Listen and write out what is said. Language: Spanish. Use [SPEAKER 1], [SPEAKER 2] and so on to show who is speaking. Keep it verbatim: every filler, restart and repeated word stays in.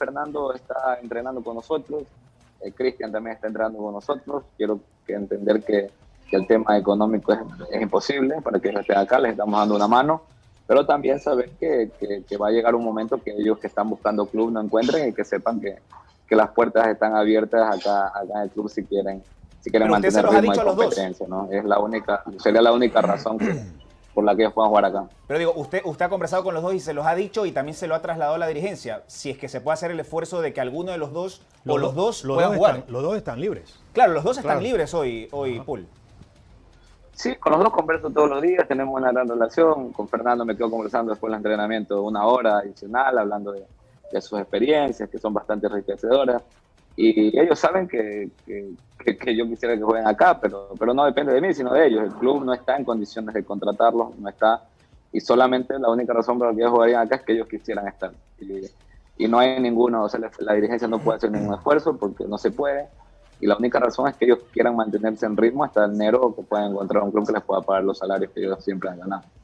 [SPEAKER 1] Fernando está entrenando con nosotros, eh, Cristian también está entrenando con nosotros. Quiero que entender que, que el tema económico es, es imposible para que ellos estén acá, les estamos dando una mano, pero también saber que, que, que va a llegar un momento que ellos que están buscando club no encuentren y que sepan que, que las puertas están abiertas acá, acá en el club si quieren, si quieren
[SPEAKER 2] Pero usted se
[SPEAKER 1] mantener
[SPEAKER 2] los ha
[SPEAKER 1] ritmo
[SPEAKER 2] dicho
[SPEAKER 1] de
[SPEAKER 2] a los dos.
[SPEAKER 1] competencia, ¿no? Es la única, sería la única razón que, por la que ellos puedan jugar acá.
[SPEAKER 2] Pero digo, usted, usted ha conversado con los dos y se los ha dicho y también se lo ha trasladado a la dirigencia. Si es que se puede hacer el esfuerzo de que alguno de los dos o los dos
[SPEAKER 3] los
[SPEAKER 2] puedan
[SPEAKER 3] dos
[SPEAKER 2] jugar.
[SPEAKER 3] Están, los dos están libres.
[SPEAKER 2] Claro, los dos están
[SPEAKER 3] Claro.
[SPEAKER 2] libres hoy, hoy Paul.
[SPEAKER 1] Sí, con los dos converso todos los días, tenemos una gran relación. Con Fernando me quedo conversando después del entrenamiento una hora adicional, hablando de, de sus experiencias, que son bastante enriquecedoras. Y ellos saben que, que, que, que yo quisiera que jueguen acá, pero, pero no depende de mí, sino de ellos. El club no está en condiciones de contratarlos, no está. Y solamente la única razón por la que ellos jugarían acá es que ellos quisieran estar. Y, y no hay ninguno, o sea, la, la dirigencia no puede hacer ningún esfuerzo porque no se puede. Y la única razón es que ellos quieran mantenerse en ritmo hasta enero, que puedan encontrar un club que les pueda pagar los salarios que ellos siempre han ganado.